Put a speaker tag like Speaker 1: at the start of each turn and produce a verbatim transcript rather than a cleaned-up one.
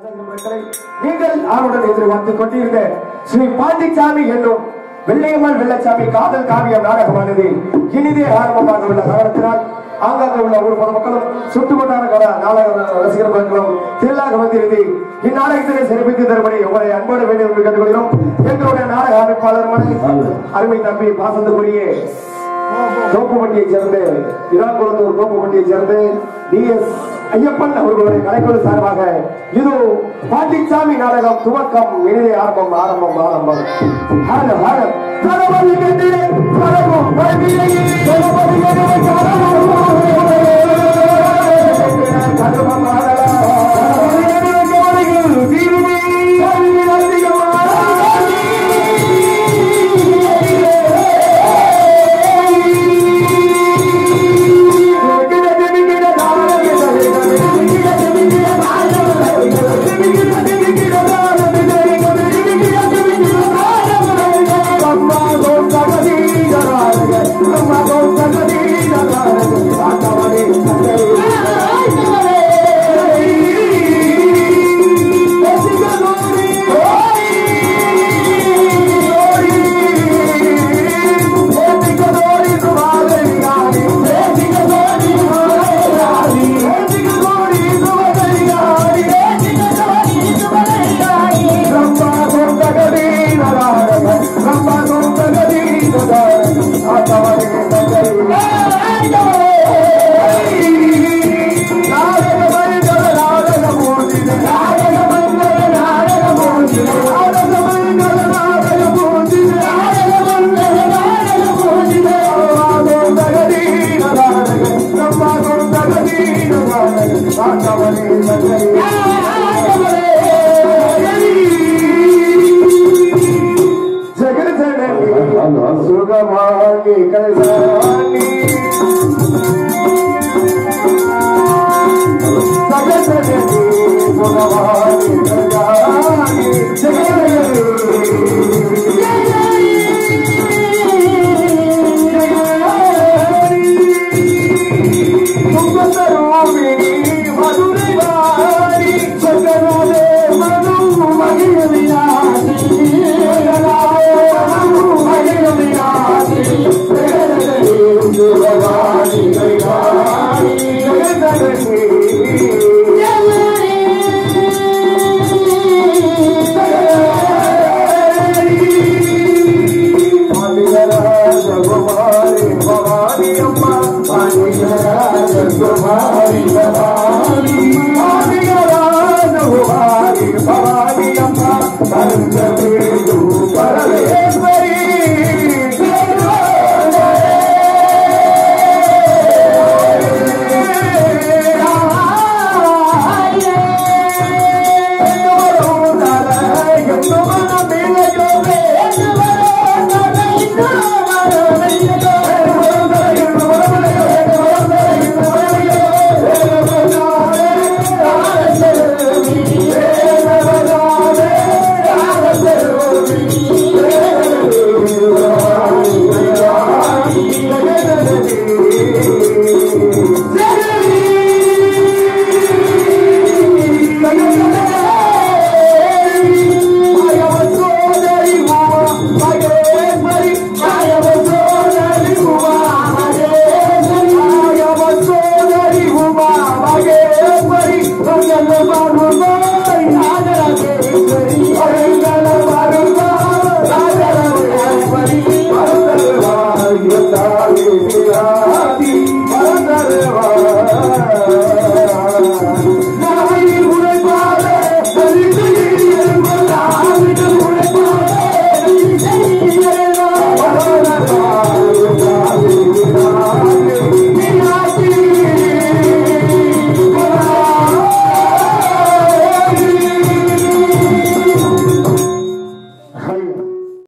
Speaker 1: நீங்கள் ஆர்வடன் எதிர்பார்த்துக் கொண்டிருந்த ஸ்ரீ பாண்டிச்சாமி என்னும் வெள்ளையம்மாள் வெள்ளச்சாமி காதல் காவியம் நாடகமானது இனிதே ஆரம்பமாக உள்ள காரணத்தினால் ஆங்காங்க உள்ள ஒரு பொதுமக்களும் சுற்றுவட்டார நாடக ரசிகர் மக்களும் திரளாக வந்திருந்து இந்நாடகத்தினை சிறப்பித்து தரும்படி உங்களை அன்போடு வேண்டிய கேட்டுக்கொள்கிறோம். எங்களுடைய நாடக அமைப்பாளர் அருமை தம்பி பாசத்துக்குரிய தோப்புப்பட்டியை சேர்ந்து இராக்குளத்தூர் தோப்புப்பட்டியை சேர்ந்து டி எஸ் ஐயப்பன் அவர்களுடைய கலைக்குழு சார்பாக இது பாண்டிச்சாமி நாடகம் துவக்கம் இனிதே ஆரம்பம் ஆரம்பம் ஆரம்பம் ஹலோ ஹலோ தரவதி கேட்டிலே பரவும் பரவிலே தரவதி கேட்டிலே பரவும் மாடலா தரவதி கேட்டிலே தீவினி தீவினி அதிகமா சுகமாகி கல்யாணி சகசனி சுகமாகி கல்யாணி சுகசரூபிணி மதுரை வாரி சகராதே மது மகிழ்வினாசி Yeah.